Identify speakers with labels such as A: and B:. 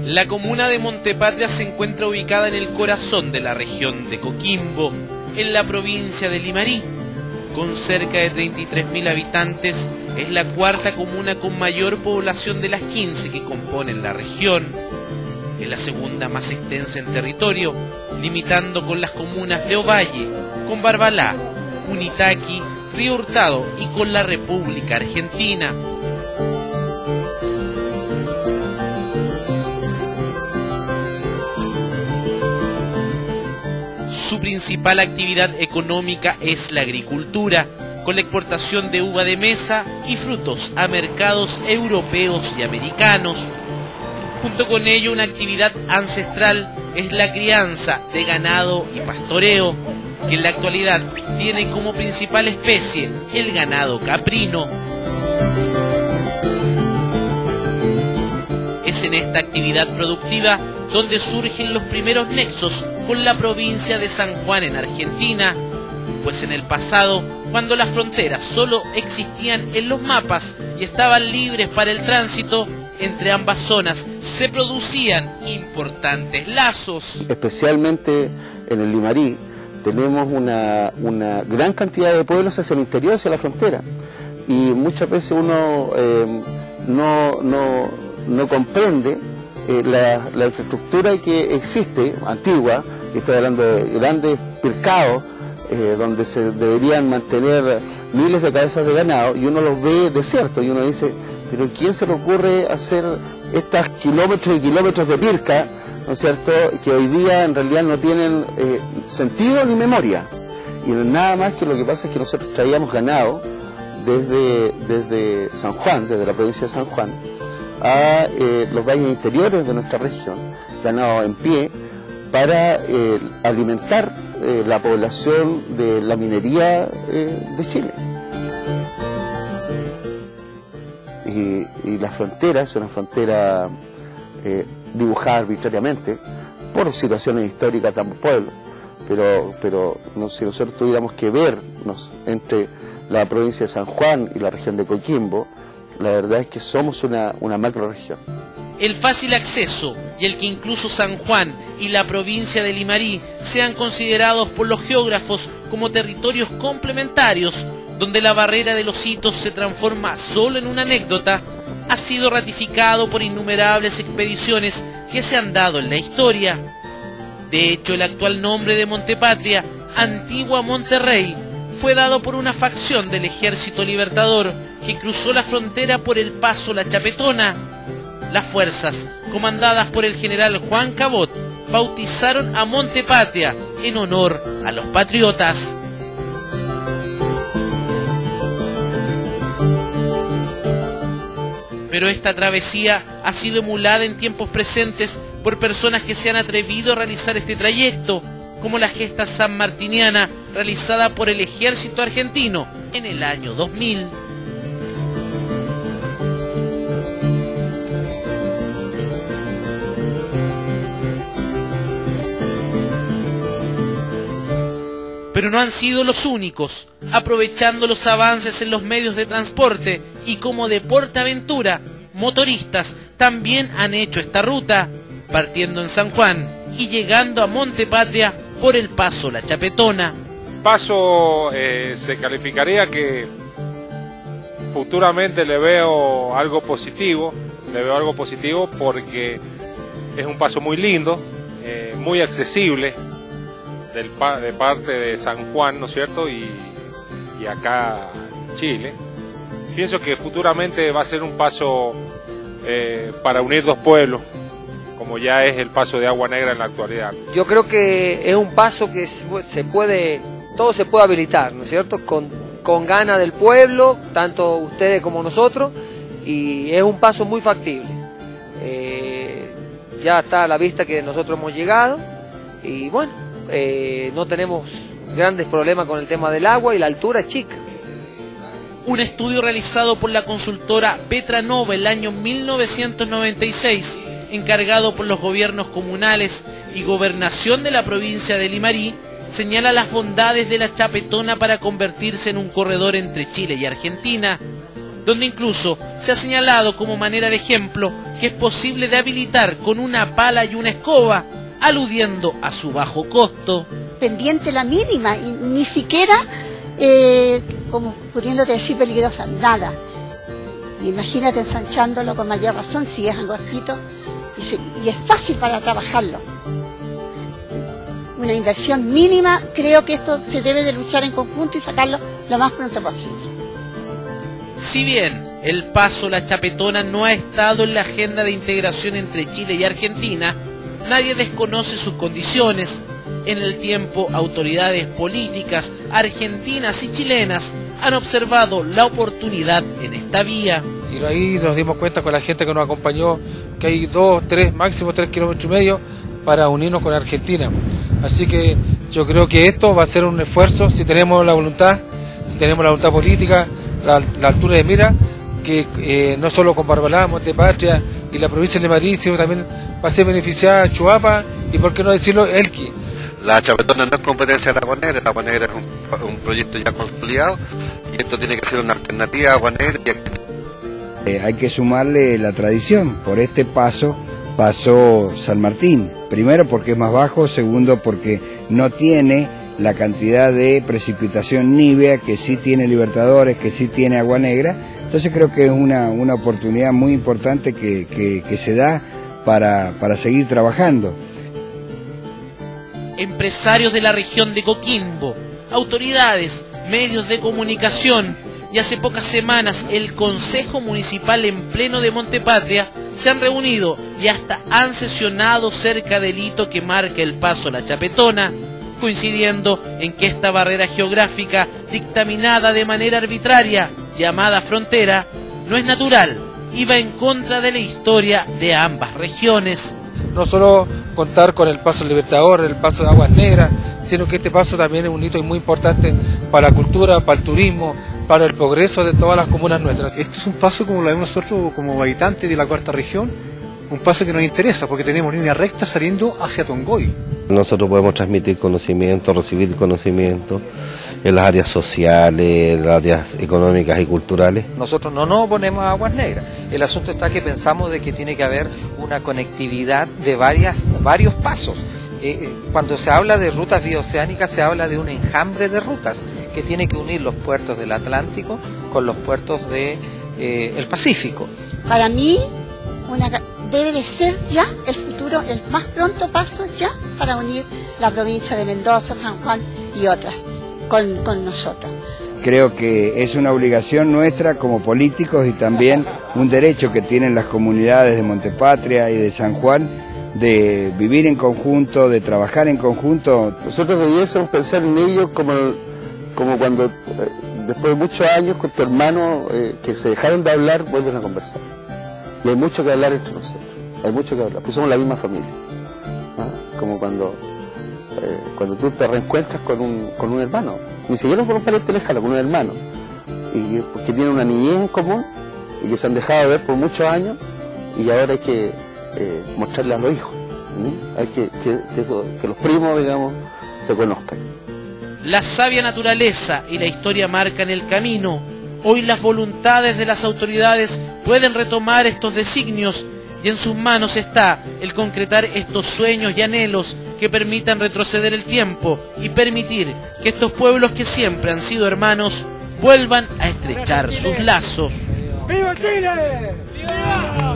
A: La comuna de Montepatria se encuentra ubicada en el corazón de la región de Coquimbo, en la provincia de Limarí. Con cerca de 33.000 habitantes, es la cuarta comuna con mayor población de las 15 que componen la región. Es la segunda más extensa en territorio, limitando con las comunas de Ovalle, con Barbalá, Unitaqui, Río Hurtado y con la República Argentina. Su principal actividad económica es la agricultura, con la exportación de uva de mesa y frutos a mercados europeos y americanos. Junto con ello, una actividad ancestral es la crianza de ganado y pastoreo, que en la actualidad tiene como principal especie el ganado caprino. Es en esta actividad productiva donde surgen los primeros nexos con la provincia de San Juan en Argentina, pues en el pasado, cuando las fronteras solo existían en los mapas y estaban libres para el tránsito, entre ambas zonas se producían importantes lazos.
B: Especialmente en el Limarí tenemos una gran cantidad de pueblos hacia el interior, hacia la frontera, y muchas veces uno no comprende la infraestructura que existe, antigua, y estoy hablando de grandes pircados, donde se deberían mantener miles de cabezas de ganado, y uno los ve desiertos, y uno dice, pero ¿quién se le ocurre hacer estos kilómetros y kilómetros de pirca, ¿no es cierto?, que hoy día en realidad no tienen sentido ni memoria? Y nada más que lo que pasa es que nosotros traíamos ganado desde San Juan, desde la provincia de San Juan, a los valles interiores de nuestra región, ganado en pie, para alimentar la población de la minería de Chile. Y la frontera es una frontera dibujada arbitrariamente por situaciones históricas de ambos pueblos, pero si nosotros tuviéramos que vernos entre la provincia de San Juan y la región de Coquimbo, la verdad es que somos una macrorregión.
A: El fácil acceso y el que incluso San Juan y la provincia de Limarí sean considerados por los geógrafos como territorios complementarios, donde la barrera de los hitos se transforma solo en una anécdota, ha sido ratificado por innumerables expediciones que se han dado en la historia. De hecho, el actual nombre de Montepatria, Antigua Monterrey, fue dado por una facción del Ejército Libertador que cruzó la frontera por el paso La Chapetona. Las fuerzas, comandadas por el general Juan Cabot, bautizaron a Montepatria en honor a los patriotas. Pero esta travesía ha sido emulada en tiempos presentes por personas que se han atrevido a realizar este trayecto, como la gesta sanmartiniana realizada por el ejército argentino en el año 2000. Pero no han sido los únicos. Aprovechando los avances en los medios de transporte y como de PortAventura, motoristas también han hecho esta ruta, partiendo en San Juan y llegando a Montepatria por el paso La Chapetona.
C: Paso se calificaría que futuramente le veo algo positivo porque es un paso muy lindo, muy accesible de parte de San Juan, ¿no es cierto?, y acá Chile. Pienso que futuramente va a ser un paso para unir dos pueblos, como ya es el paso de Agua Negra en la actualidad.
D: Yo creo que es un paso que todo se puede habilitar, ¿no es cierto?, con ganas del pueblo, tanto ustedes como nosotros, y es un paso muy factible. Ya está a la vista que nosotros hemos llegado, y bueno, no tenemos grandes problemas con el tema del agua y la altura es chica.
A: Un estudio realizado por la consultora Petranova el año 1996, encargado por los gobiernos comunales y gobernación de la provincia de Limarí, señala las bondades de La Chapetona para convertirse en un corredor entre Chile y Argentina, donde incluso se ha señalado como manera de ejemplo que es posible de habilitar con una pala y una escoba, aludiendo a su bajo costo.
E: Pendiente la mínima, y ni siquiera, como pudiéndote decir, peligrosa, nada. Imagínate ensanchándolo con mayor razón si es angostito, y es fácil para trabajarlo. Una inversión mínima, creo que esto se debe de luchar en conjunto y sacarlo lo más pronto posible.
A: Si bien el paso La Chapetona no ha estado en la agenda de integración entre Chile y Argentina, nadie desconoce sus condiciones. En el tiempo, autoridades políticas argentinas y chilenas han observado la oportunidad en esta vía.
F: Y ahí nos dimos cuenta con la gente que nos acompañó que hay 2, 3, máximo 3,5 kilómetros para unirnos con Argentina. Así que yo creo que esto va a ser un esfuerzo si tenemos la voluntad, política, la altura de mira, que no solo con Barbalá, Montepatria y la provincia de Limarí, sino también va a ser beneficiada Chuapa y, por qué no decirlo, Elqui.
G: La Chapetona no es competencia de Agua Negra. Agua Negra es un proyecto ya consolidado y esto tiene que ser una alternativa a Agua Negra.
H: Hay que sumarle la tradición. Por este paso pasó San Martín. Primero porque es más bajo, segundo porque no tiene la cantidad de precipitación nívea que sí tiene Libertadores, que sí tiene Agua Negra. Entonces creo que es una oportunidad muy importante que se da para seguir trabajando.
A: Empresarios de la región de Coquimbo, autoridades, medios de comunicación y hace pocas semanas el Consejo Municipal en pleno de Montepatria se han reunido y hasta han sesionado cerca del hito que marca el paso La Chapetona, coincidiendo en que esta barrera geográfica dictaminada de manera arbitraria, llamada frontera, no es natural y va en contra de la historia de ambas regiones.
F: No solo contar con el paso Libertador, el paso de Aguas Negras, sino que este paso también es un hito muy importante para la cultura, para el turismo, para el progreso de todas las comunas nuestras.
I: Esto es un paso, como lo vemos nosotros como habitantes de la cuarta región, un paso que nos interesa porque tenemos línea recta saliendo hacia Tongoy.
G: Nosotros podemos transmitir conocimiento, recibir conocimiento en las áreas sociales, en las áreas económicas y culturales.
J: Nosotros no nos oponemos a Aguas Negras. El asunto está que pensamos de que tiene que haber una conectividad de varios pasos. Cuando se habla de rutas bioceánicas se habla de un enjambre de rutas que tiene que unir los puertos del Atlántico con los puertos del Pacífico.
E: Para mí, debe de ser ya el futuro, el más pronto paso ya para unir la provincia de Mendoza, San Juan y otras con nosotros.
H: Creo que es una obligación nuestra como políticos y también un derecho que tienen las comunidades de Montepatria y de San Juan de vivir en conjunto, de trabajar en conjunto.
B: Nosotros debiésemos pensar en ello como cuando después de muchos años con tu hermano que se dejaron de hablar vuelven a conversar. Y hay mucho que hablar entre nosotros, hay mucho que hablar, pues somos la misma familia. Como cuando tú te reencuentras con un hermano, ni siquiera con un pariente lejano, con un hermano, y porque tienen una niñez en común y que se han dejado de ver por muchos años y ahora hay que mostrarle a los hijos, hay que los primos, digamos, se conozcan.
A: La sabia naturaleza y la historia marcan el camino. Hoy las voluntades de las autoridades pueden retomar estos designios y en sus manos está el concretar estos sueños y anhelos que permitan retroceder el tiempo y permitir que estos pueblos que siempre han sido hermanos vuelvan a estrechar sus lazos.
K: ¡Viva Chile! ¡Viva!